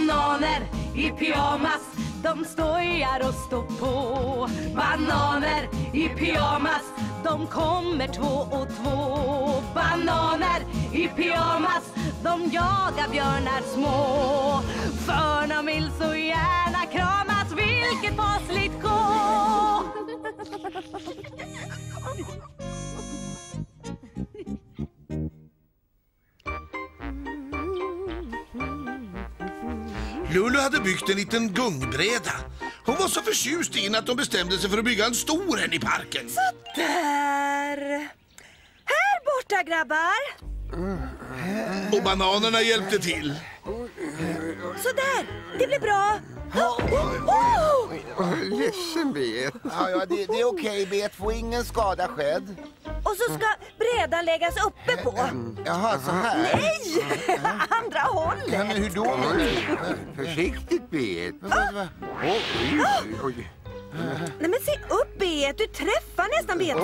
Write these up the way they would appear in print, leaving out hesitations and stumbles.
Bananer i pyjamas, de stojar och står på. Bananer i pyjamas, de kommer 2 och 2. Bananer i pyjamas, de jagar björnar små. För de vill så gärna kramas, vilket fasligt gå. Lulu hade byggt en liten gungbräda. Hon var så förtjust in att de bestämde sig för att bygga en stor en i parken. Så där. Här borta, grabbar. Och bananerna hjälpte till. Så där, det blir bra. Ledsen, Bet. Ja, det är okej, Bet. Får ingen skada skedd. Och så ska brädan läggas uppe på. Jaha, så här. Nej, andra hållet. Men hur då? Försiktigt, Bet. Oj. Nej, men se upp, Bet. Du träffar nästan Bet.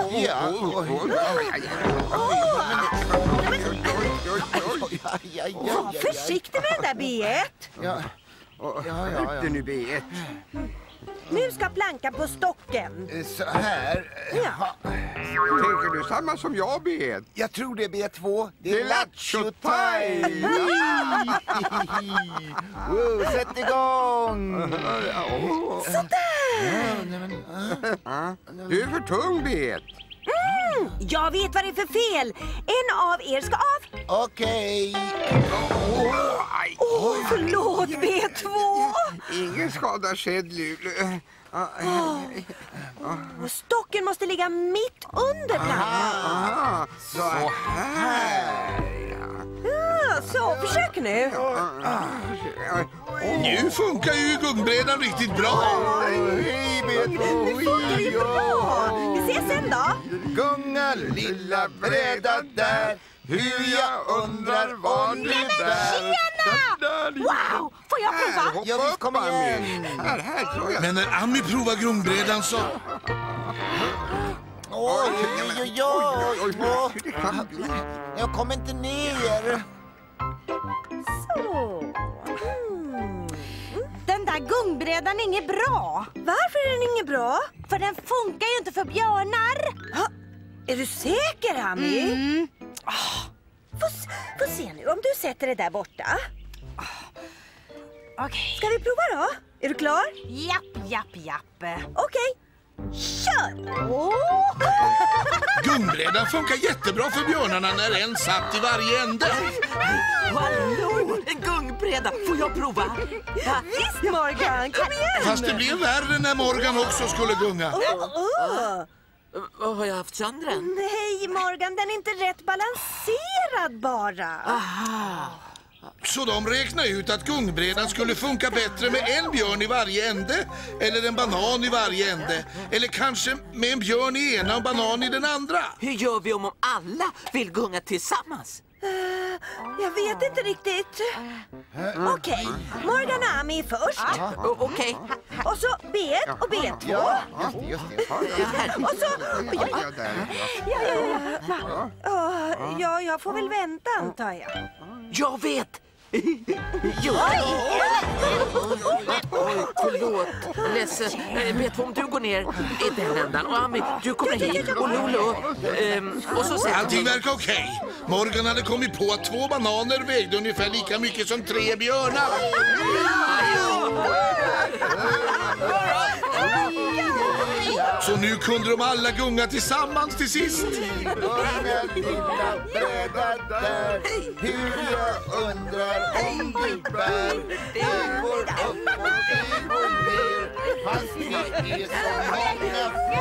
Var försiktig med den där, Bet. Ja. Ute nu, Bet. Nu ska plankan på stocken. Så här. Ja. Tänker du samma som jag, Bet? Jag tror det är B2. Det är lattjo-time. Sätt igång. Sådär. Du är för tung, Bet. Jag vet vad det är för fel. En av er ska av. Okej. Förlåt, B2. Ingen skada skedd, Lulu. Och stocken måste ligga mitt under plankan. Så här. Ja, så, försök nu. Nu funkar ju gungbrädan riktigt bra. Hej, B2. Det funkar ju bra. Vi ses sen då. Gunga lilla bräda där. Hur jag undrar vad det bär. Wow, får jag prova? Ja, visst, kom igen. Här tror jag. Men när Ami provade gungbrädan så... Oj. Jag kommer inte ner. Så. Den där gungbrädan är inget bra. Varför är den inget bra? För den funkar ju inte för björnar. Ha, är du säker, Ami? Få se nu, om du sätter det där borta. Okej. Ska vi prova då? Är du klar? Japp. Okej. Kör! Gungbrädan funkar jättebra för björnarna när en satt i varje ände. Hallå, en gungbräda. Får jag prova? Visst, Morgan, kom igen! Fast det blev värre när Morgan också skulle gunga. Har jag haft sönder den? Nej, Morgan, den är inte rätt balanserad bara. Så de räknade ut att gungbrädan skulle funka bättre med en björn i varje ände. Eller en banan i varje ände. Eller kanske med en björn i ena och banan i den andra. Hur gör vi om alla vill gunga tillsammans? Jag vet inte riktigt. Okej, Morgan och Ami först. Okej. Och så B1 och B2. Ja, just det. Och så... Ja, jag får väl vänta, antar jag. Jag vet! Förlåt, ledsen. Vet om du går ner i den ändan och Ami, du kommer hit och Lolo och så sätter Allting verkar okej. Morgan hade kommit på att 2 bananer vägde ungefär lika mycket som 3 björnar. Så nu kunde de alla gunga tillsammans till sist. Gunga lilla bräda där. Hur jag undrar om det bär. Det går upp och det går ner. Fast det är så många